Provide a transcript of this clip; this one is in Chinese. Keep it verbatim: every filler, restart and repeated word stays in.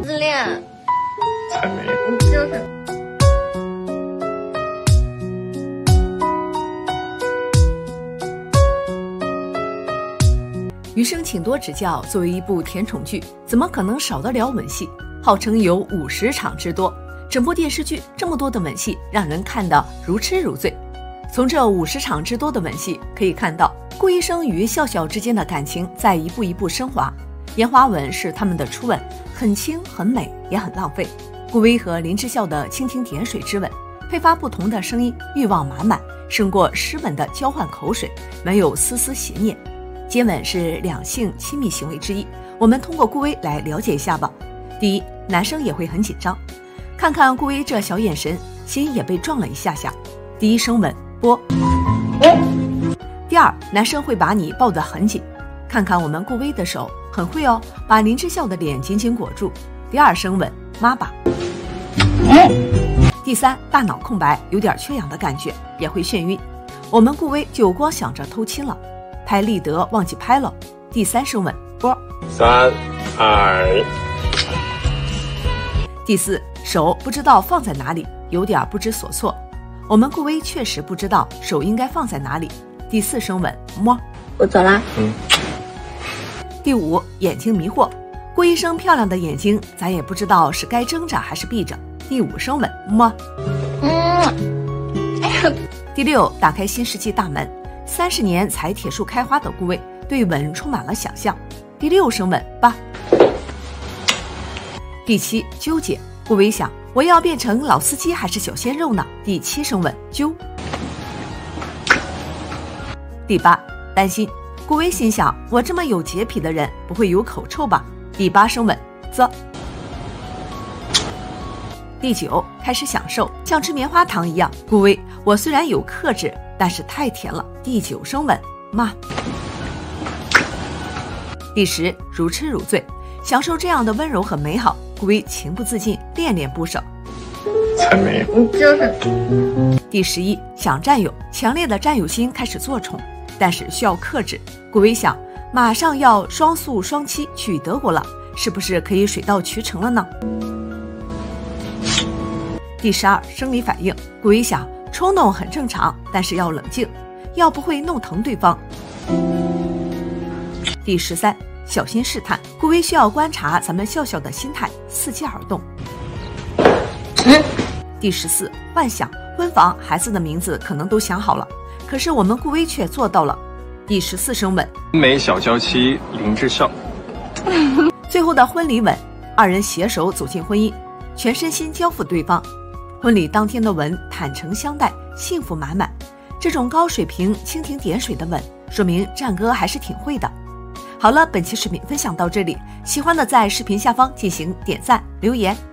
自恋， 才没有。 你就是。 余生请多指教作为一部甜宠剧，怎么可能少得了吻戏？号称有五十场之多，整部电视剧这么多的吻戏，让人看得如痴如醉。从这五十场之多的吻戏可以看到，顾医生与笑笑之间的感情在一步一步升华。烟花吻是他们的初吻，很轻很美，也很浪费。顾威和林之孝的蜻蜓点水之吻，配发不同的声音，欲望满满，胜过湿吻的交换口水，没有丝丝邪念。接吻是两性亲密行为之一，我们通过顾威来了解一下吧。第一，男生也会很紧张，看看顾威这小眼神，心也被撞了一下下。第一声吻，啵。第二，男生会把你抱得很紧，看看我们顾威的手很会哦，把林之孝的脸紧紧裹住。第二声吻，妈吧。第三，大脑空白，有点缺氧的感觉，也会眩晕，我们顾威就光想着偷亲了。拍立得忘记拍了。第三声吻，啵。 三二。 第四，手不知道放在哪里，有点不知所措。我们顾威确实不知道手应该放在哪里。第四声吻，摸。 我走啦。 嗯。 第五，眼睛迷惑，顾医生漂亮的眼睛，咱也不知道是该睁着还是闭着。第五声吻，摸。 嗯。 第六，打开新世纪大门。三十年才铁树开花的顾威对吻充满了想象。第六声吻，吧。第七，纠结，顾威想，我要变成老司机还是小鲜肉呢？第七声吻，揪。第八，担心，顾威心想，我这么有洁癖的人不会有口臭吧？第八声吻，啧。第九，开始享受，像吃棉花糖一样。顾威，我虽然有克制，但是太甜了。第九声吻，妈。第十，如痴如醉，享受这样的温柔和美好，顾威情不自禁，恋恋不舍。 才没有。 你就是。 第十一，想占有，强烈的占有心开始作宠，但是需要克制。顾威想，马上要双宿双栖去德国了，是不是可以水到渠成了呢？第十二，生理反应，顾威想，冲动很正常，但是要冷静，要不会弄疼对方。第十三，小心试探，顾威需要观察咱们笑笑的心态，伺机而动。第十四，幻想，婚房孩子的名字可能都想好了，可是我们顾威却做到了。第十四声吻， 美小娇妻林之孝。 最后的婚礼吻，二人携手走进婚姻，全身心交付对方。婚礼当天的吻，坦诚相待，幸福满满。这种高水平蜻蜓点水的吻，说明战哥还是挺会的。好了，本期视频分享到这里，喜欢的在视频下方进行点赞留言。